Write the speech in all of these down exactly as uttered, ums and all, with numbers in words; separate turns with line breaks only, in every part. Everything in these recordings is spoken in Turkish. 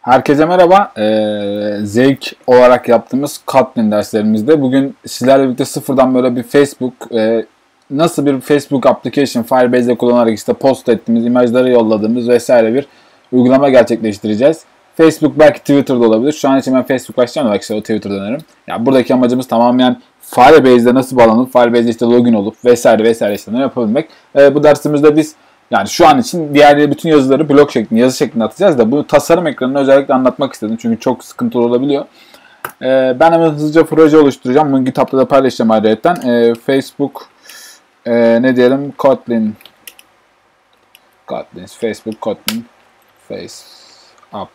Herkese merhaba. Ee, zevk olarak yaptığımız Kotlin derslerimizde bugün sizlerle birlikte sıfırdan böyle bir Facebook, e, nasıl bir Facebook application Firebase'de kullanarak işte post ettiğimiz, imajları yolladığımız vesaire bir uygulama gerçekleştireceğiz. Facebook belki Twitter'da olabilir. Şu an için ben Facebook açacağım da belki işte o Twitter'da denerim. Yani buradaki amacımız tamamen Firebase'de nasıl bağlanıp Firebase'de işte login olup vesaire vesaire işlemler yapabilmek. Ee, bu dersimizde biz yani şu an için diğer bütün yazıları blok şeklinde, yazı şeklinde atacağız da bu tasarım ekranını özellikle anlatmak istedim. Çünkü çok sıkıntılı olabiliyor. Ee, ben hemen hızlıca proje oluşturacağım. Bunu GitHub'da da paylaşacağım ayrıca. Ee, Facebook e, ne diyelim? Kotlin Kotlin Facebook Kotlin Face App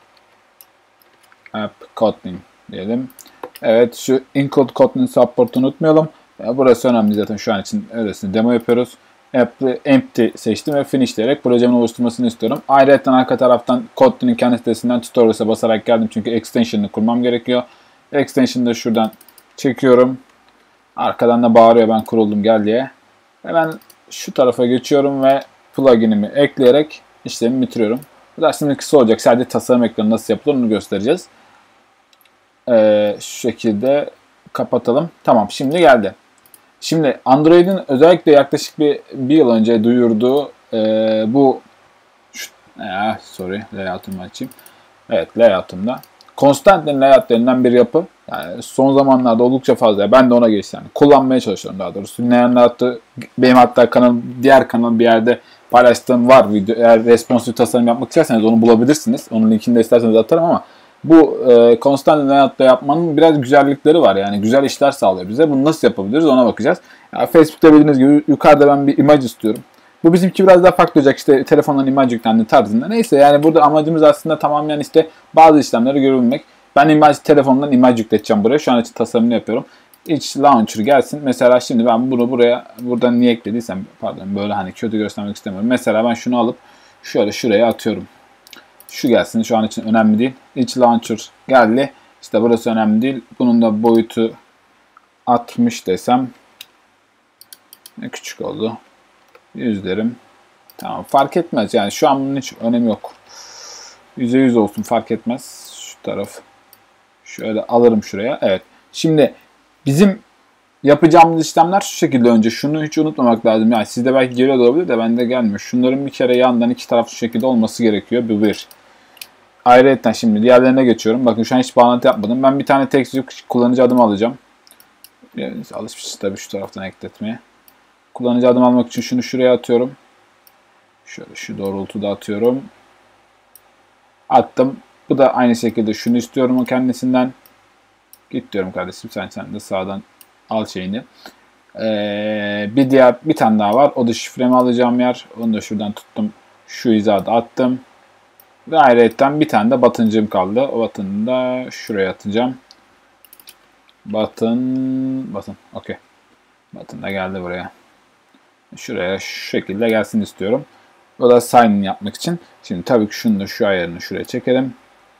App Kotlin diyelim. Evet, şu include Kotlin support'u unutmayalım. Yani burası önemli zaten, şu an için öylesine demo yapıyoruz. Empty seçtim ve finish diyerek projemin oluşturmasını istiyorum. Ayrıca arka taraftan Kotlin'in kendi sitesinden tutorials'a basarak geldim çünkü extension'ını kurmam gerekiyor. Extension'ı da şuradan çekiyorum. Arkadan da bağırıyor ben kuruldum gel diye. Hemen şu tarafa geçiyorum ve plugin'imi ekleyerek işlemi bitiriyorum. Bu dersin kısa olacak. Sadece tasarım ekranı nasıl yapılır onu göstereceğiz. Ee, şu şekilde kapatalım. Tamam, şimdi geldi. Şimdi Android'in özellikle yaklaşık bir, bir yıl önce duyurduğu e, bu şu, eh, sorry layout'umu açayım. Evet, layout'umda Constant'in layout'larından bir yapı. Yani son zamanlarda oldukça fazla. Ben de ona geçtim. Yani kullanmaya çalışıyorum daha doğrusu. Neon layout'u benim hatta kanal, diğer kanal bir yerde paylaştığım var video. Eğer responsive tasarım yapmak isterseniz onu bulabilirsiniz. Onun linkini de isterseniz atarım ama bu e, Constant Layout'ta yapmanın biraz güzellikleri var. Yani güzel işler sağlıyor bize. Bunu nasıl yapabiliriz ona bakacağız. Yani Facebook'ta bildiğiniz gibi yukarıda ben bir imaj istiyorum. Bu bizimki biraz daha farklı olacak. İşte telefondan imaj yüklendi tarzında. Neyse, yani burada amacımız aslında tamamen işte bazı işlemleri görebilmek. Ben imaj telefondan imaj yükleteceğim buraya. Şu an için tasarımını yapıyorum. İç launcher gelsin. Mesela şimdi ben bunu buraya buradan niye eklediysem pardon böyle hani kötü göstermek istemiyorum. Mesela ben şunu alıp şöyle şuraya atıyorum. Şu gelsin. Şu an için önemli değil. İç launcher geldi. İşte burası önemli değil. Bunun da boyutu altmış desem. Ne küçük oldu. yüz derim. Tamam, fark etmez. Yani şu an bunun hiç önemi yok. yüze yüz olsun, fark etmez. Şu taraf. Şöyle alırım şuraya. Evet. Şimdi bizim yapacağımız işlemler şu şekilde önce. Şunu hiç unutmamak lazım. Yani sizde belki geliyor da olabilir de bende gelmiyor. Şunların bir kere yandan iki taraf şu şekilde olması gerekiyor. Bu bir. Ayrıca şimdi diğerlerine geçiyorum. Bakın şu an hiç bağlantı yapmadım. Ben bir tane tek kullanıcı adımı alacağım. Yani alışmışız tabii şu taraftan ekletmeye. Kullanıcı adım almak için şunu şuraya atıyorum. Şöyle şu doğrultuda atıyorum. Attım. Bu da aynı şekilde şunu istiyorum o kendisinden. Git diyorum kardeşim, sen sen de sağdan al şeyini. Ee, bir diğer bir tane daha var. O da şifremi alacağım yer. Onu da şuradan tuttum. Şu hizada attım. Ve ayrıca bir tane de button'cığım kaldı. O button'ı da şuraya atacağım. Button, button, okey. Button da geldi buraya. Şuraya şu şekilde gelsin istiyorum. O da sign in yapmak için. Şimdi tabii ki şunu da şu ayarını şuraya çekelim.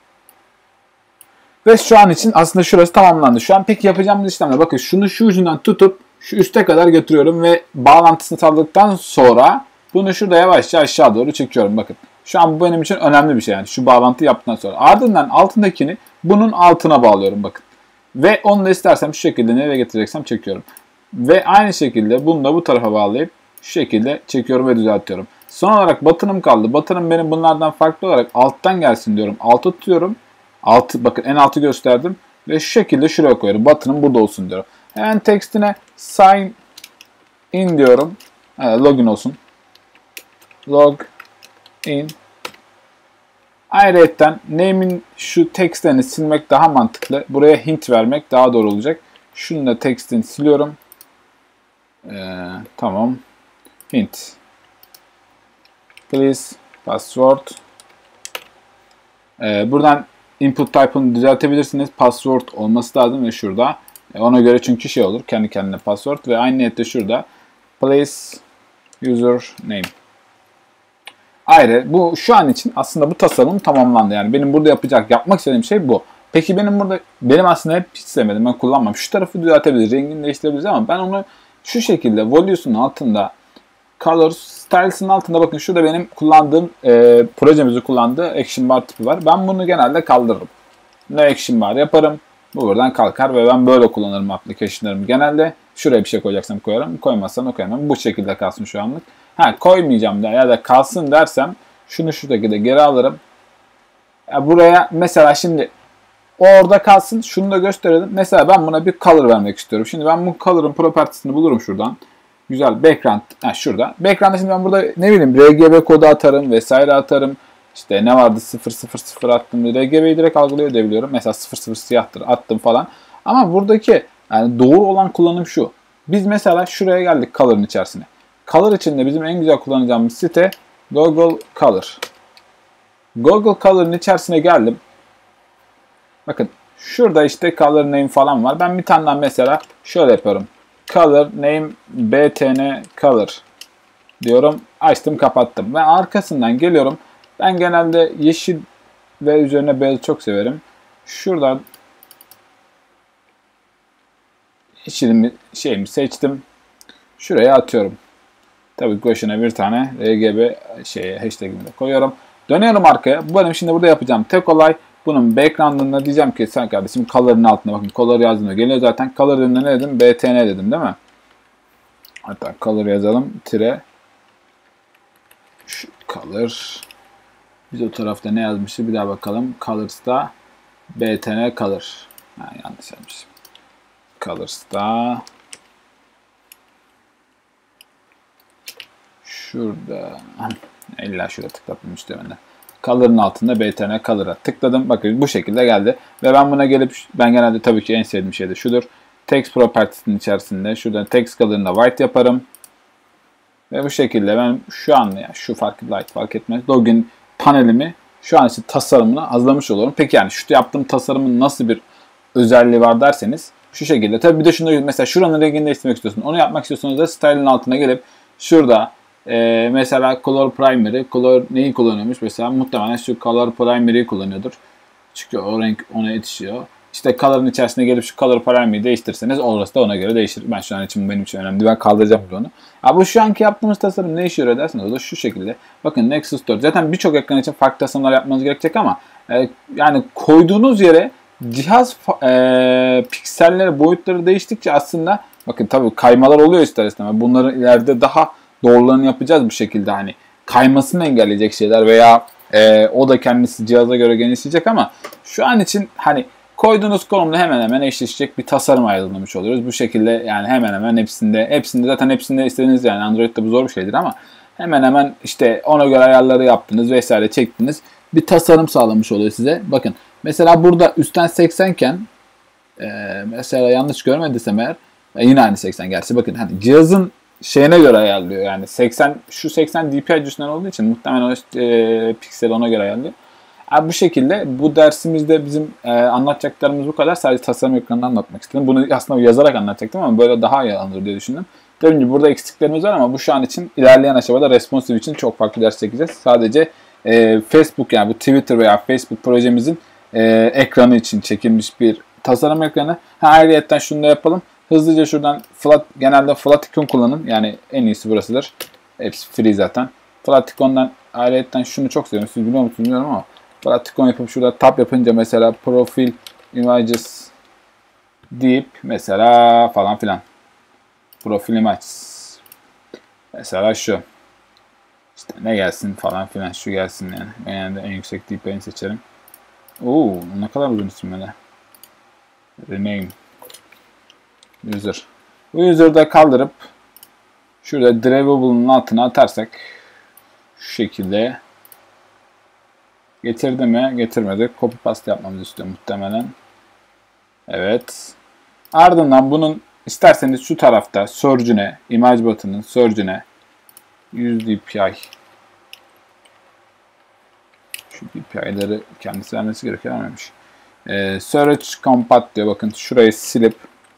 Ve şu an için aslında şurası tamamlandı. Şu an peki yapacağımız işlemler. Bakın şunu şu ucundan tutup şu üste kadar götürüyorum ve bağlantısını sağladıktan sonra bunu şurada yavaşça aşağı doğru çekiyorum. Bakın. Şu an bu benim için önemli bir şey, yani şu bağlantı yaptıktan sonra. Ardından altındakini bunun altına bağlıyorum bakın. Ve onu da istersem şu şekilde nereye getireceksem çekiyorum. Ve aynı şekilde bunu da bu tarafa bağlayıp şu şekilde çekiyorum ve düzeltiyorum. Son olarak button'ım kaldı. Button'ım benim bunlardan farklı olarak alttan gelsin diyorum. Altı tutuyorum. Altı, bakın en altı gösterdim. Ve şu şekilde şuraya koyuyorum. Button'ım burada olsun diyorum. Hemen tekstine sign in diyorum. Evet, login olsun. Log in. Ayrıca name'in şu tekstlerini silmek daha mantıklı. Buraya hint vermek daha doğru olacak. Şunu da tekstini siliyorum. Ee, tamam. Hint. Please password. Ee, buradan input type'ını düzeltebilirsiniz. Password olması lazım ve şurada. Ee, ona göre çünkü şey olur. Kendi kendine password ve aynı niyette şurada. Please user name. Ayrı. Bu şu an için aslında bu tasarım tamamlandı. Yani benim burada yapacak, yapmak istediğim şey bu. Peki benim burada, benim aslında hep hiç sevmedim. Ben kullanmam. Şu tarafı düzeltebiliriz, rengini değiştirebiliriz ama ben onu şu şekilde Volume'un altında Colors, Styles'ın altında bakın şurada benim kullandığım, e, projemizin kullandığı Action Bar tipi var. Ben bunu genelde kaldırırım. Ne Action Bar yaparım. Bu buradan kalkar ve ben böyle kullanırım application'larımı genelde. Şuraya bir şey koyacaksam koyarım. Koymazsam koyamam. Bu şekilde kalsın şu anlık. Ha koymayacağım da ya da kalsın dersem şunu şu şekilde geri alırım. Ya buraya mesela şimdi o orada kalsın. Şunu da gösterelim. Mesela ben buna bir color vermek istiyorum. Şimdi ben bu color'ın propertiesini bulurum şuradan. Güzel background. Ha şurada. Background'da şimdi ben burada ne bileyim R G B kodu atarım vesaire atarım. İşte ne vardı sıfır sıfır sıfır attım. R G B'yi direkt algılıyor diye biliyorum. Mesela sıfır sıfır siyahtır attım falan. Ama buradaki yani doğru olan kullanım şu. Biz mesela şuraya geldik color'ın içerisine. Color içinde bizim en güzel kullanacağımız site Google Color. Google Color'ın içerisine geldim. Bakın şurada işte color name falan var. Ben bir tane daha mesela şöyle yapıyorum. Color name btn color diyorum. Açtım kapattım. Ve arkasından geliyorum. Ben genelde yeşil ve üzerine beyaz çok severim. Şuradan yeşilimi şeyimi seçtim. Şuraya atıyorum. Tabii başına bir tane R G B şeye hashtag'imi de koyuyorum. Dönüyorum arkaya. Bu benim şimdi burada yapacağım tek olay. Bunun background'ında diyeceğim ki sen kardeşim color'ın altına bakın color yazdığında geliyor zaten. Color dediğimde ne dedim? B T N dedim değil mi? Hatta color yazalım. Tire şu color. Biz o tarafta ne yazmışız? Bir daha bakalım. Colors'ta B T N color. Ha, yanlış yazmışım. Colors'ta şurada illa şurada tıklattım üstüne. Color'ın altında B T N Color'a tıkladım. Bakın bu şekilde geldi. Ve ben buna gelip ben genelde tabii ki en sevdiğim şey de şudur. Text Properties'in içerisinde şuradan Text Color'ını white yaparım. Ve bu şekilde ben şu an ya şu fark light fark etmez. Login panelimi şu an için tasarımını hazırlamış oluyorum. Peki yani şu yaptığım tasarımın nasıl bir özelliği var derseniz şu şekilde. Tabii bir de şunu mesela şuranın rengini değiştirmek istiyorsun. Onu yapmak istiyorsanız da style'ın altına gelip şurada Ee, mesela Color Primary, Color neyi kullanıyormuş? Mesela muhtemelen şu Color Primary'yi kullanıyordur. Çünkü o renk ona yetişiyor. İşte Color'ın içerisine gelip şu Color Primary'yi değiştirirseniz orası da ona göre değişir. Ben şu an için benim için önemli. Ben kaldıracağım onu. Ya bu şu anki yaptığımız tasarım ne işe yarıyor derseniz o da şu şekilde. Bakın Nexus dört. Zaten birçok ekran için farklı tasarımlar yapmanız gerekecek ama e, yani koyduğunuz yere cihaz e, pikselleri, boyutları değiştikçe aslında bakın tabii kaymalar oluyor ister istemez. Bunların ileride daha doğrularını yapacağız bir şekilde hani kaymasını engelleyecek şeyler veya e, o da kendisi cihaza göre genişleyecek ama şu an için hani koyduğunuz konumla hemen hemen eşleşecek bir tasarım ayrılmış oluyoruz. Bu şekilde yani hemen hemen hepsinde hepsinde zaten hepsinde istediğiniz yani Android'de bu zor bir şeydir ama hemen hemen işte ona göre ayarları yaptınız vesaire çektiniz. Bir tasarım sağlamış oluyor size. Bakın mesela burada üstten seksen iken e, mesela yanlış görmediysem eğer e, yine aynı seksen gerçi bakın hani cihazın şeyine göre ayarlıyor yani seksen şu seksen D P I cinsinden olduğu için muhtemelen o e, pikseli ona göre ayarlıyor. Yani bu şekilde bu dersimizde bizim e, anlatacaklarımız bu kadar. Sadece tasarım ekranından anlatmak istedim. Bunu aslında yazarak anlatacaktım ama böyle daha iyi anılır diye düşündüm. Tabii ki burada eksiklerimiz var ama bu şu an için ilerleyen aşamada responsive için çok farklı ders çekeceğiz. Sadece e, Facebook yani bu Twitter veya Facebook projemizin e, ekranı için çekilmiş bir tasarım ekranı. Ha, ayrıyetten şunu da yapalım. Hızlıca şuradan flat, genelde Flaticon kullanın. Yani en iyisi burasıdır. Hepsi free zaten. Flaticon'dan ayrıyetten şunu çok seviyorum. Siz biliyor musunuz bilmiyorum ama Flaticon yapıp şurada tab yapınca mesela profil images deyip mesela falan filan. Profil images. Mesela şu. İşte ne gelsin falan filan şu gelsin yani. Ben en yüksek D P I'ni seçerim. Oo, ne kadar uzun isim böyle. Rename. User. Bu user'da kaldırıp şurada drivable'ın altına atarsak şu şekilde getirdi mi? Getirmedi. Copy paste yapmamızı istiyor muhtemelen. Evet. Ardından bunun isterseniz şu tarafta Surgeon'e, image button'ın Surgeon'e yüz D P I şu D P I'leri kendisi vermesi gerekiyor vermemiş. Ee, Search Compat diyor. Bakın şurayı silip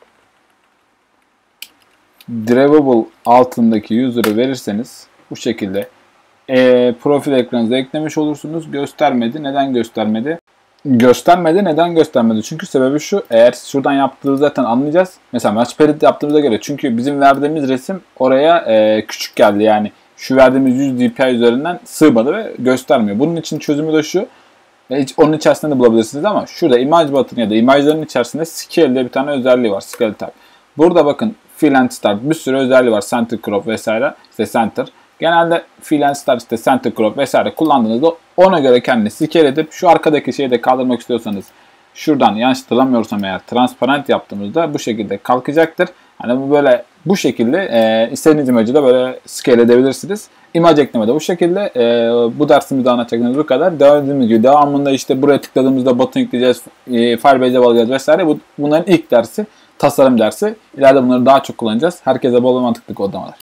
Drivable altındaki user'ı verirseniz bu şekilde e, profil ekranınıza eklemiş olursunuz. Göstermedi. Neden göstermedi? Göstermedi. Neden göstermedi? Çünkü sebebi şu. Eğer şuradan yaptığınızı zaten anlayacağız. Mesela Matchpad yaptığımıza göre. Çünkü bizim verdiğimiz resim oraya e, küçük geldi. Yani şu verdiğimiz yüz D P I üzerinden sığmadı ve göstermiyor. Bunun için çözümü de şu. Onun içerisinde de bulabilirsiniz ama şurada image button ya da imajların içerisinde scale diye bir tane özelliği var. Scale tab. Burada bakın fill and start bir sürü özelliği var. Center crop vesaire. İşte center. Genelde fill and start işte center crop vesaire kullandığınızda ona göre kendini scale edip şu arkadaki şeyi de kaldırmak istiyorsanız şuradan yanlış hatırlamıyorsam eğer transparent yaptığımızda bu şekilde kalkacaktır. Hani bu böyle bu şekilde e, istediğiniz imajı da böyle scale edebilirsiniz. İmaj ekleme de bu şekilde. E, bu dersimizde anlatacaklarımız bu kadar. Dediğimiz gibi devamında işte buraya tıkladığımızda button yükleyeceğiz, e, Firebase'e bağlayacağız vesaire. Bu, bunların ilk dersi tasarım dersi. İleride bunları daha çok kullanacağız. Herkese bol mantıklı kodlamalar.